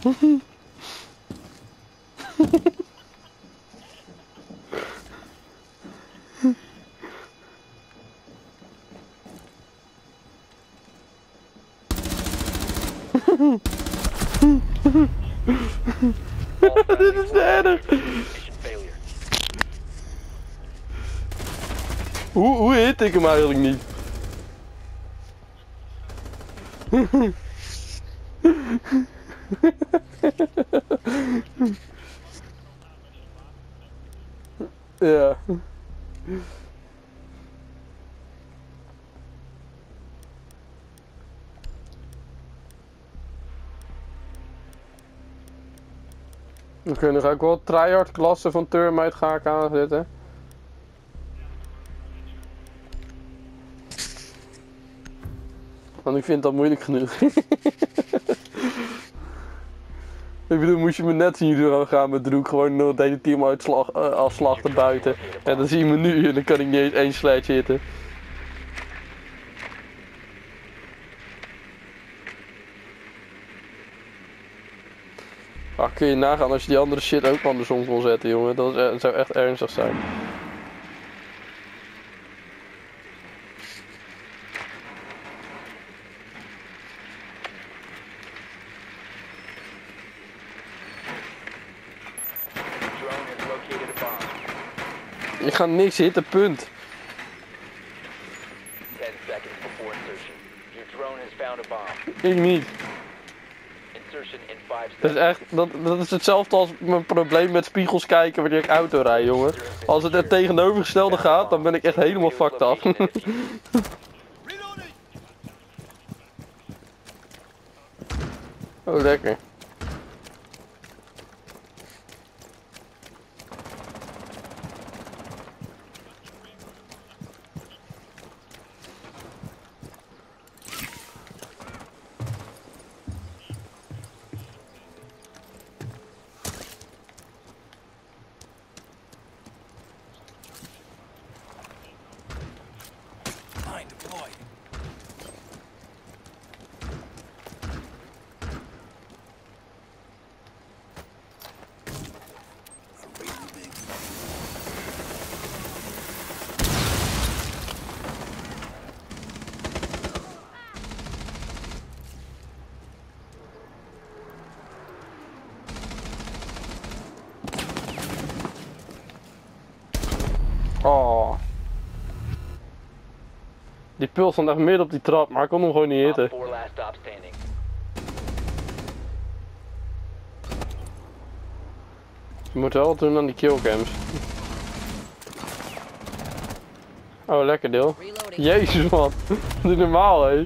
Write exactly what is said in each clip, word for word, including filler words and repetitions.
Dit is erg. Hoe, hoe hit ik hem eigenlijk niet? Ja. Oké, okay, dan ga ik wel tryhard klasse van Termite ga ik aanzetten. Want ik vind dat moeilijk genoeg. Ik bedoel, moest je me net zien zo gaan met Droek, gewoon nog het hele team uitslag, uh, afslachten buiten. En dan zie je me nu en dan kan ik niet eens één sledge hitten. Ah, kun je nagaan als je die andere shit ook andersom kon zetten, jongen. Dat, is, dat zou echt ernstig zijn. Ik ga niks hitten, punt. Ik niet. Dat is echt, dat, dat is hetzelfde als mijn probleem met spiegels kijken wanneer ik auto rijd, jongen. Als het er tegenovergestelde gaat, dan ben ik echt helemaal fucked af. Oh, lekker. Oh. Die pul stond echt midden op die trap, maar ik kon hem gewoon niet hitten. Je moet wel doen aan die killcams. Oh, lekker deel. Jezus man, doe normaal hé.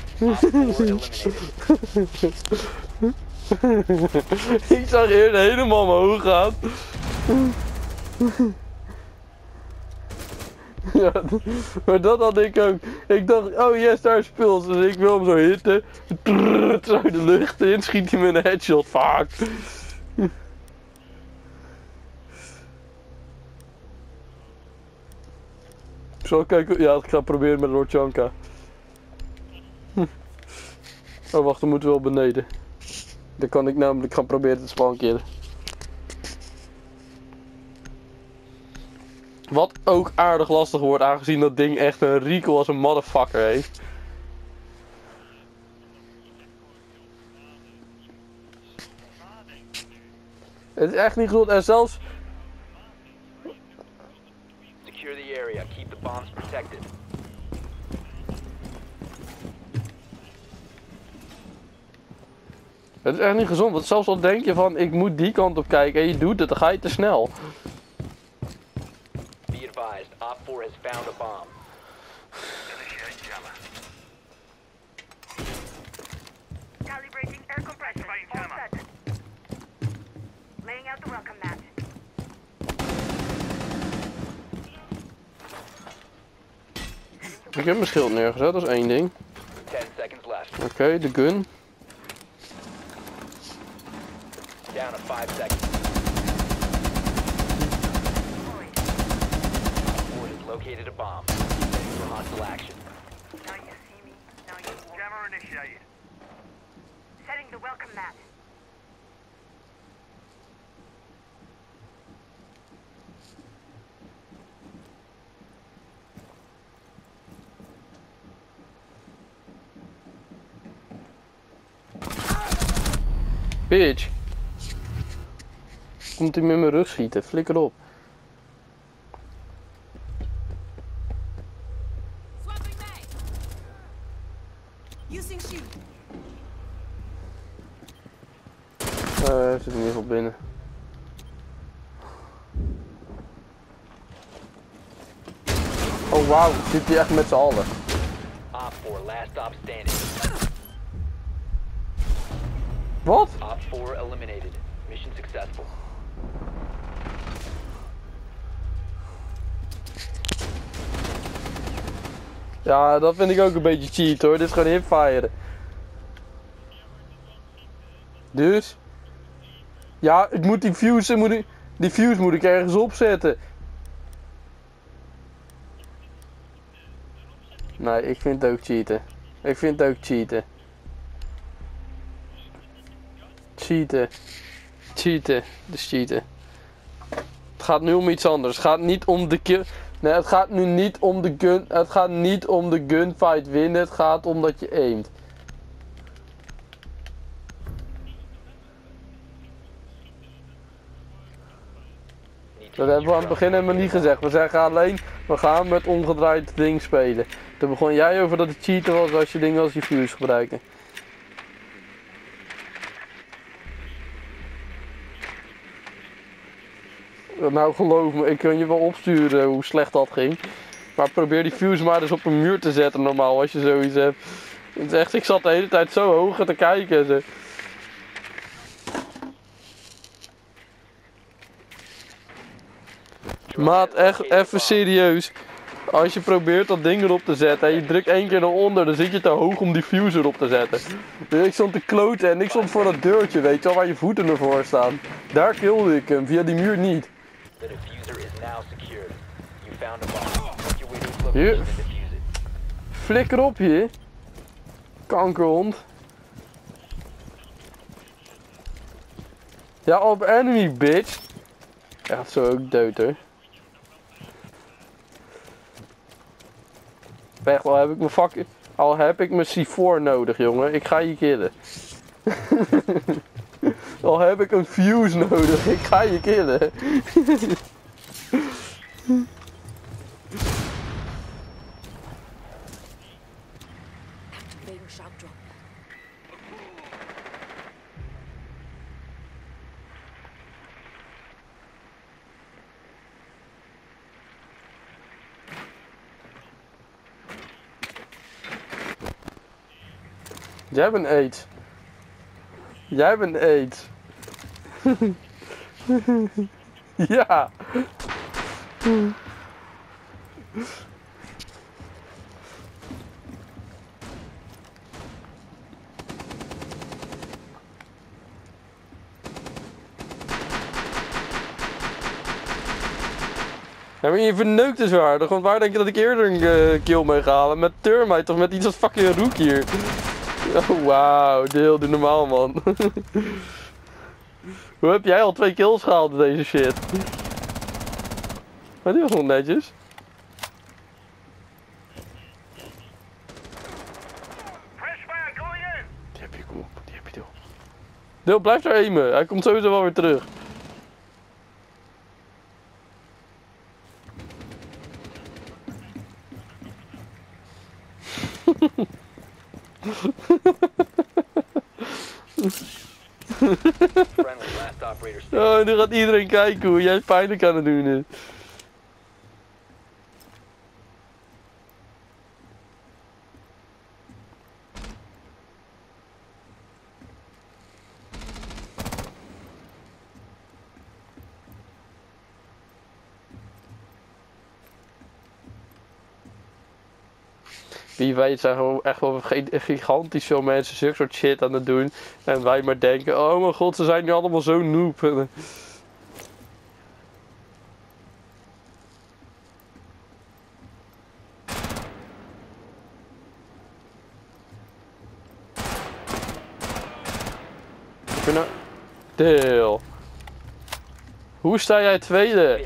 Ik zag eerder helemaal omhoog gaan. Ja, maar dat had ik ook. Ik dacht, oh yes, daar is Pils, dus ik wil hem zo hitten. Trrr, zo de lucht in, schiet hij met een headshot, fuck. Zal ik kijken? Ja, ik ga proberen met Lordjanka. Oh wacht, dan moeten we wel beneden. Dan kan ik namelijk gaan proberen te spankeren. Wat ook aardig lastig wordt, aangezien dat ding echt een recoil als een motherfucker heeft. Het is echt niet goed en zelfs... Secure the area, keep the bombs protected. Het is echt niet gezond, want zelfs al denk je van ik moet die kant op kijken en je doet het, dan ga je te snel. Op four has found a bomb. Calibrating air compressor. All set. Laying out the welcome mat. Ik heb mijn schild neergezet, dat is één ding. Oké, okay, de gun. Down to five seconds. Located a bomb. Ready for hostile action. Now you see me. Now you won't. Jammer initiated. Setting the welcome mat. Bitch. Komt hij met mijn rug schieten? Flikker op. Uh, hij zit in ieder geval binnen. Oh wauw, zit hij echt met z'n allen. Op four, last stop standing. Wat? Op four eliminated. Mission successful. Ja, dat vind ik ook een beetje cheat hoor. Dit is gewoon hipfire. Dus? Ja, ik moet die fuse, moet ik, die fuse moet ik ergens opzetten. Nee, ik vind het ook cheaten. Ik vind het ook cheaten. Cheaten. Cheaten. Dus cheaten. Het gaat nu om iets anders. Het gaat niet om de kill. Nee, het gaat nu niet om de gun. Het gaat niet om de gunfight winnen. Het gaat om dat je aimt. Dat hebben we aan het begin helemaal niet gezegd. We zeggen alleen, we gaan met omgedraaid ding spelen. Toen begon jij over dat het cheaten was als je dingen als je fuse gebruiken. Nou geloof me, ik kan je wel opsturen hoe slecht dat ging. Maar probeer die fuse maar eens op een muur te zetten normaal als je zoiets hebt. Het is echt, ik zat de hele tijd zo hoog te kijken. Zo. Maat, echt even serieus. Als je probeert dat ding erop te zetten en je drukt één keer naar onder, dan zit je te hoog om die fuse erop te zetten. Dus ik stond te kloten en ik stond voor dat deurtje, weet je wel, waar je voeten ervoor staan. Daar kilde ik hem, via die muur niet. Hier. Flikker op hier. Kankerhond. Ja, op enemy, bitch. Ja, zo ook dood hoor. Echt, al heb ik mijn fucking, al heb ik mijn C vier nodig, jongen. Ik ga je killen. Al heb ik een fuse nodig, ik ga je killen. Jij bent AIDS. Jij bent AIDS. Ja. Ja, maar je verneukt dus waardig, want waar denk je dat ik eerder een uh, kill mee ga halen? Met Termite of met iets als fucking Rook hier? Oh wauw, deel, doe normaal man. Hoe heb jij al twee kills gehaald in deze shit? Maar die was nog netjes. Die heb je, kom op, die heb je deel. Deel, blijf daar aimen, hij komt sowieso wel weer terug. Oh, nu gaat iedereen kijken hoe jij pijnlijk aan het doen is. Wie weet zijn gewoon echt wel gigantisch veel mensen zulke soort shit aan het doen. En wij maar denken, oh mijn god, ze zijn nu allemaal zo noob. Nou... Deel. Hoe sta jij tweede?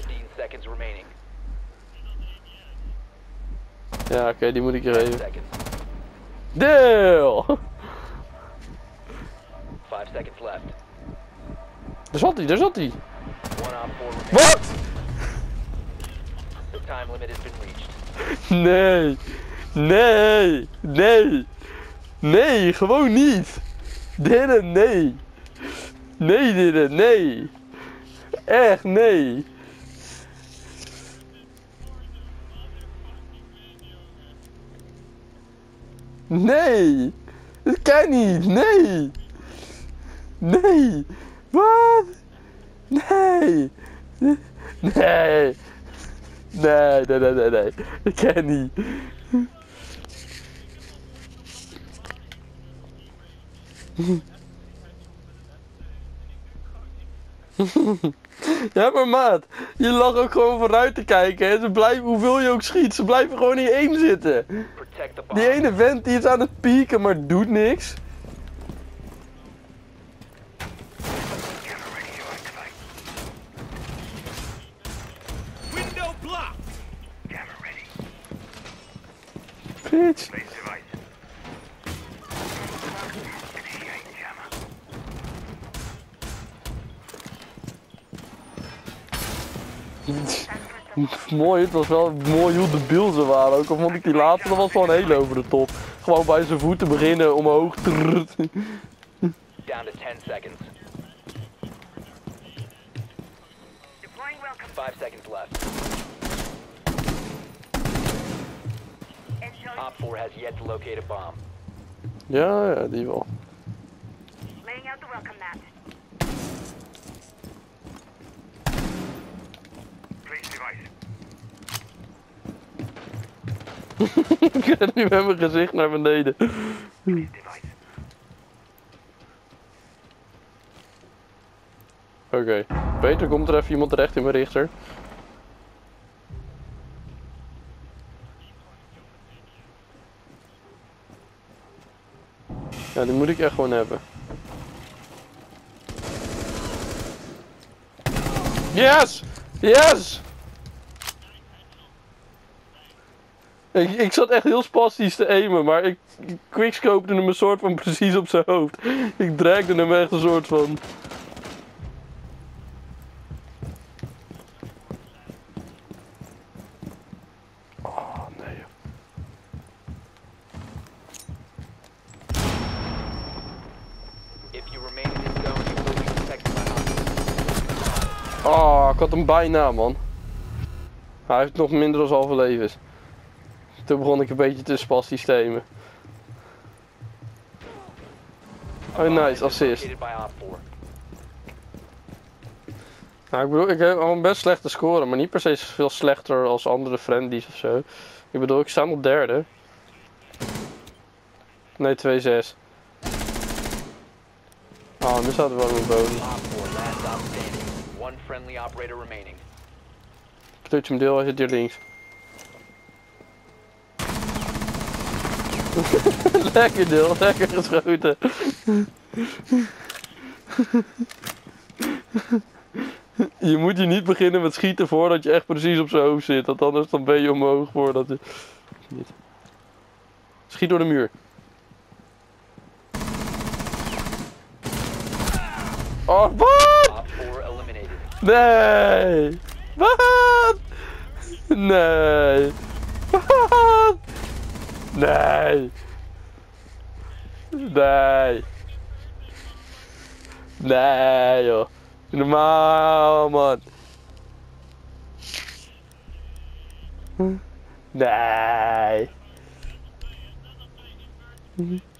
Ja, oké, okay, die moet ik je geven. Deel! Five seconds left. Daar zat hij, daar zat hij. One op four remaining. Wat? The time limit has been reached. Nee. Nee. Nee. Nee, gewoon niet. Dylan, nee. Nee, Dylan, nee. Echt, nee. Nee. Dat kan niet, nee. Nee. Wat? Nee. Nee. Nee, nee, nee, nee, nee. Dat kan niet. Ja, maar maat, je lag ook gewoon vooruit te kijken en ze blijven, hoeveel je ook schiet, ze blijven gewoon in één zitten. Protect the bomb. Die ene vent die is aan het pieken, maar doet niks. Window blocked. Bitch. Mooi, het was wel mooi hoe debiel ze waren. Ook al vond ik die laatste, dat was gewoon heel over de top. Gewoon bij zijn voeten beginnen, omhoog. Trrr. Down to ten seconds. Five seconds left. Op four has yet to locate a bomb. Ja, ja, die wel. Laying out the welcome mat. Ik ga nu met mijn gezicht naar beneden. Oké, okay. Peter, komt er even iemand terecht in mijn richter? Ja, die moet ik echt gewoon hebben. Yes! Yes! Ik, ik zat echt heel spastisch te aimen, maar ik, ik quickscopede hem een soort van precies op zijn hoofd. Ik dragde hem echt een soort van... Oh, nee. If you remain in this zone, you will be detected by hostiles. Oh, ik had hem bijna, man. Hij heeft nog minder dan halve levens. Toen begon ik een beetje te spastisch te aimen. Oh, nice, assist. Located by op four. Nou, ik bedoel, ik heb al een best slechte score, maar niet per se veel slechter als andere friendlies of zo. Ik bedoel, ik sta op derde. Nee, twee zes. Oh, nu staat er wel een bonus. Op four, last stop standing. One friendly operator remaining. Touch hem deel, hij zit hier links. Lekker deel, lekker geschoten. Je moet hier niet beginnen met schieten voordat je echt precies op zijn hoofd zit. Want anders dan ben je omhoog voordat je... Niet. Schiet door de muur. Oh, wat? Op four eliminated. Nee! Wat? Nee! Wat? Nee! Nee! Nee, joh. Normaal, man. Nee.